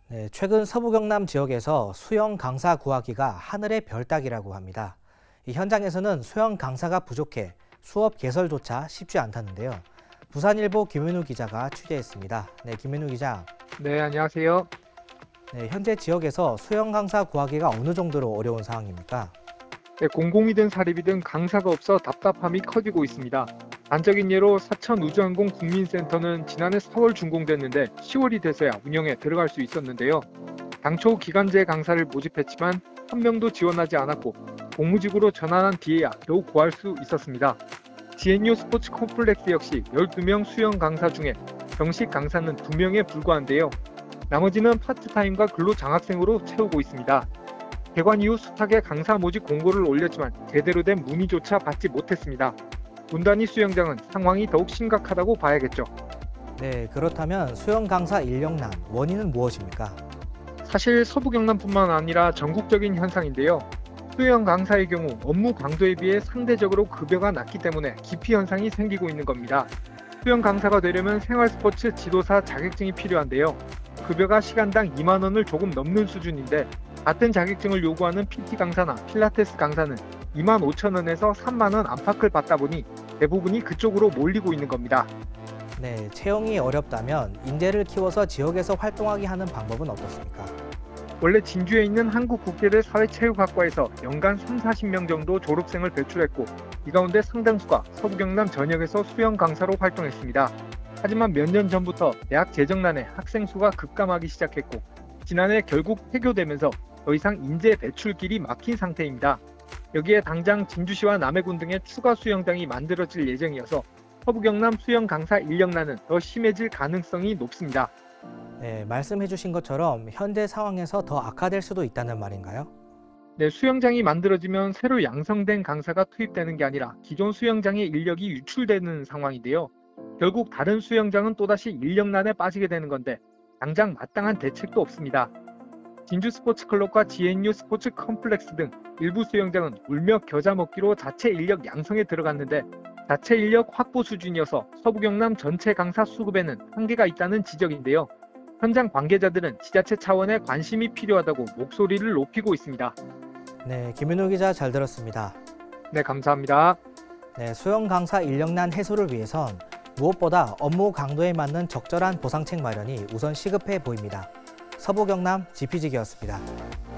네, 최근 서부 경남 지역에서 수영 강사 구하기가 하늘의 별 따기라고 합니다. 이 현장에서는 수영 강사가 부족해 수업 개설조차 쉽지 않다는데요. 부산일보 김윤우 기자가 취재했습니다. 네, 김윤우 기자. 네, 안녕하세요. 네, 현재 지역에서 수영 강사 구하기가 어느 정도로 어려운 상황입니까? 네, 공공이든 사립이든 강사가 없어 답답함이 커지고 있습니다. 단적인 예로 사천우주항공 국민센터는 지난해 4월 준공됐는데 10월이 돼서야 운영에 들어갈 수 있었는데요. 당초 기간제 강사를 모집했지만 한 명도 지원하지 않았고 공무직으로 전환한 뒤에야 겨우 구할 수 있었습니다. GNU 스포츠 콤플렉스 역시 12명 수영 강사 중에 정식 강사는 2명에 불과한데요. 나머지는 파트타임과 근로장학생으로 채우고 있습니다. 개관 이후 숱하게 강사 모집 공고를 올렸지만 제대로 된 문의조차 받지 못했습니다. 문단위 수영장은 상황이 더욱 심각하다고 봐야겠죠. 네, 그렇다면 수영 강사 인력난 원인은 무엇입니까? 사실 서부 경남뿐만 아니라 전국적인 현상인데요. 수영 강사의 경우 업무 강도에 비해 상대적으로 급여가 낮기 때문에 기피 현상이 생기고 있는 겁니다. 수영 강사가 되려면 생활스포츠 지도사 자격증이 필요한데요. 급여가 시간당 2만 원을 조금 넘는 수준인데 같은 자격증을 요구하는 PT 강사나 필라테스 강사는 2만 5천 원에서 3만 원 안팎을 받다 보니 대부분이 그쪽으로 몰리고 있는 겁니다. 네, 채용이 어렵다면 인재를 키워서 지역에서 활동하게 하는 방법은 어떻습니까? 원래 진주에 있는 한국국제대 사회체육학과에서 연간 30-40명 정도 졸업생을 배출했고 이 가운데 상당수가 서부 경남 전역에서 수영 강사로 활동했습니다. 하지만 몇 년 전부터 대학 재정난에 학생 수가 급감하기 시작했고 지난해 결국 폐교되면서 더 이상 인재 배출길이 막힌 상태입니다. 여기에 당장 진주시와 남해군 등의 추가 수영장이 만들어질 예정이어서 서부 경남 수영 강사 인력난은 더 심해질 가능성이 높습니다. 네, 말씀해 주신 것처럼 현재 상황에서 더 악화될 수도 있다는 말인가요? 네, 수영장이 만들어지면 새로 양성된 강사가 투입되는 게 아니라 기존 수영장의 인력이 유출되는 상황인데요. 결국 다른 수영장은 또다시 인력난에 빠지게 되는 건데 당장 마땅한 대책도 없습니다. 진주 스포츠클럽과 GNU 스포츠 컴플렉스 등 일부 수영장은 울며 겨자 먹기로 자체 인력 양성에 들어갔는데 자체 인력 확보 수준이어서 서부 경남 전체 강사 수급에는 한계가 있다는 지적인데요. 현장 관계자들은 지자체 차원의 관심이 필요하다고 목소리를 높이고 있습니다. 네, 김윤우 기자 잘 들었습니다. 네, 감사합니다. 네, 수영 강사 인력난 해소를 위해선 무엇보다 업무 강도에 맞는 적절한 보상책 마련이 우선 시급해 보입니다. 서부 경남 지피지기였습니다.